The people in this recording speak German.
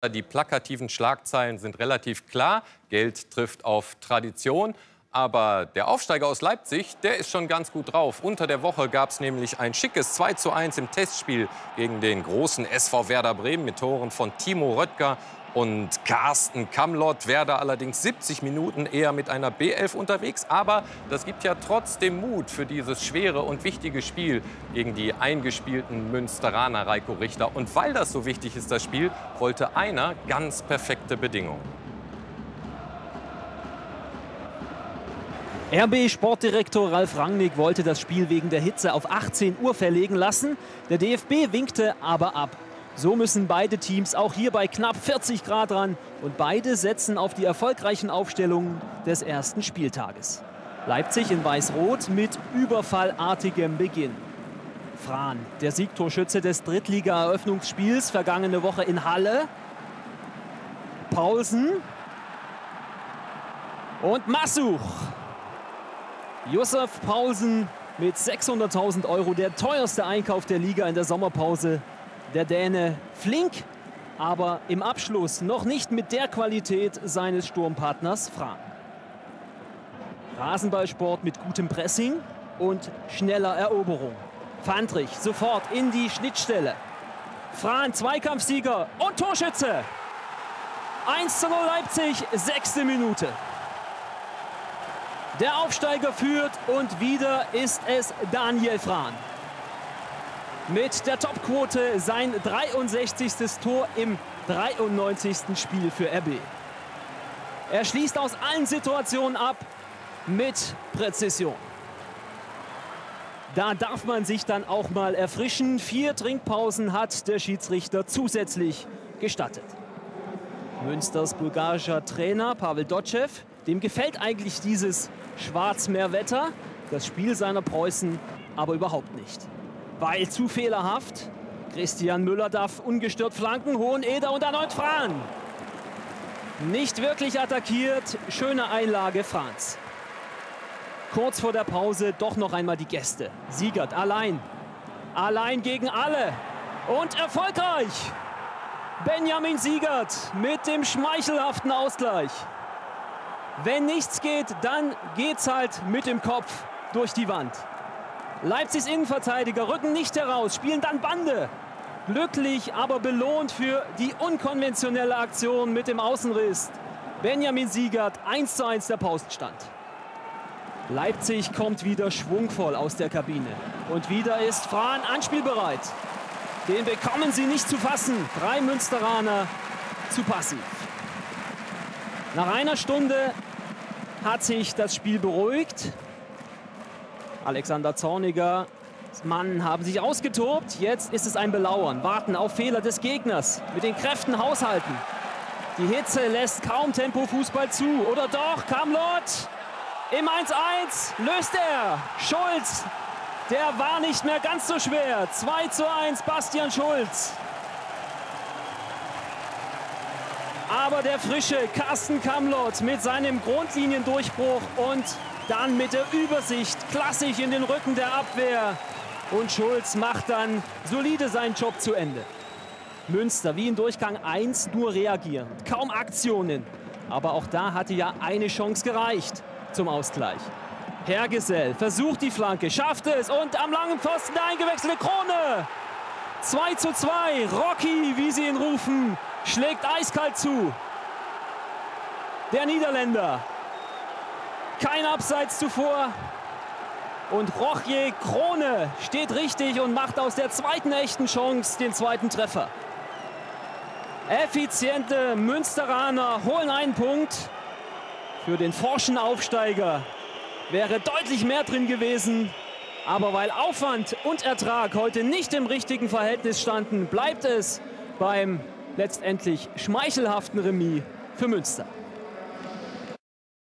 Die plakativen Schlagzeilen sind relativ klar. Geld trifft auf Tradition. Aber der Aufsteiger aus Leipzig, der ist schon ganz gut drauf. Unter der Woche gab es nämlich ein schickes 2:1 im Testspiel gegen den großen SV Werder Bremen mit Toren von Timo Röttger und Carsten Kamlott. Werder allerdings 70 Minuten eher mit einer B11 unterwegs. Aber das gibt ja trotzdem Mut für dieses schwere und wichtige Spiel gegen die eingespielten Münsteraner Reiko Richter. Und weil das so wichtig ist, das Spiel, wollte einer ganz perfekte Bedingungen. RB-Sportdirektor Ralf Rangnick wollte das Spiel wegen der Hitze auf 18 Uhr verlegen lassen. Der DFB winkte aber ab. So müssen beide Teams auch hier bei knapp 40 Grad ran. Und beide setzen auf die erfolgreichen Aufstellungen des ersten Spieltages. Leipzig in Weiß-Rot mit überfallartigem Beginn. Frahn, der Siegtorschütze des Drittliga-Eröffnungsspiels vergangene Woche in Halle. Paulsen und Massuch. Josef Paulsen mit 600.000 Euro, der teuerste Einkauf der Liga in der Sommerpause. Der Däne flink, aber im Abschluss noch nicht mit der Qualität seines Sturmpartners Frahn. Rasenballsport mit gutem Pressing und schneller Eroberung. Fandrich sofort in die Schnittstelle. Frahn, Zweikampfsieger und Torschütze. 1:0 Leipzig, 6. Minute. Der Aufsteiger führt und wieder ist es Daniel Frahn. Mit der Topquote sein 63. Tor im 93. Spiel für RB. Er schließt aus allen Situationen ab mit Präzision. Da darf man sich dann auch mal erfrischen. 4 Trinkpausen hat der Schiedsrichter zusätzlich gestattet. Münsters bulgarischer Trainer Pavel Dotschew, dem gefällt eigentlich dieses Schwarzmeerwetter, das Spiel seiner Preußen aber überhaupt nicht. Weil zu fehlerhaft. Christian Müller darf ungestört flanken. Hoheneder und erneut Frahn. Nicht wirklich attackiert. Schöne Einlage Frahns. Kurz vor der Pause doch noch einmal die Gäste. Siegert allein. Allein gegen alle. Und erfolgreich. Benjamin Siegert mit dem schmeichelhaften Ausgleich. Wenn nichts geht, dann geht's halt mit dem Kopf durch die Wand. Leipzigs Innenverteidiger rücken nicht heraus, spielen dann Bande. Glücklich, aber belohnt für die unkonventionelle Aktion mit dem Außenriss. Benjamin Siegert, 1:1 der Pausenstand. Leipzig kommt wieder schwungvoll aus der Kabine. Und wieder ist Frahn anspielbereit. Den bekommen sie nicht zu fassen. 3 Münsteraner zu passiv. Nach einer Stunde hat sich das Spiel beruhigt. Alexander Zorniger, Mann haben sich ausgetobt. Jetzt ist es ein Belauern. Warten auf Fehler des Gegners. Mit den Kräften haushalten. Die Hitze lässt kaum Tempo-Fußball zu. Oder doch? Kamlott im 1:1 löst er. Schulz, der war nicht mehr ganz so schwer. 2:1 Bastian Schulz. Aber der frische Carsten Kamlott mit seinem Grundliniendurchbruch und dann mit der Übersicht klassisch in den Rücken der Abwehr. Und Schulz macht dann solide seinen Job zu Ende. Münster wie in Durchgang 1 nur reagieren. Kaum Aktionen. Aber auch da hatte ja eine Chance gereicht zum Ausgleich. Hergesell versucht die Flanke, schafft es und am langen Pfosten der eingewechselte Krone. 2:2. Rocky, wie sie ihn rufen, schlägt eiskalt zu. Der Niederländer. Kein Abseits zuvor. Und Rogier Krone steht richtig und macht aus der zweiten echten Chance den zweiten Treffer. Effiziente Münsteraner holen einen Punkt. Für den forschen Aufsteiger wäre deutlich mehr drin gewesen. Aber weil Aufwand und Ertrag heute nicht im richtigen Verhältnis standen, bleibt es beim letztendlich schmeichelhaften Remis für Münster.